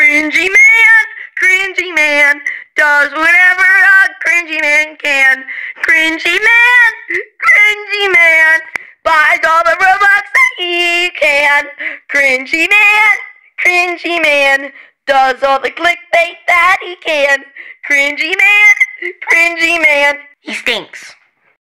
Cringy man, does whatever a cringy man can. Cringy man, buys all the Robux that he can. Cringy man, does all the clickbait that he can. Cringy man, he stinks.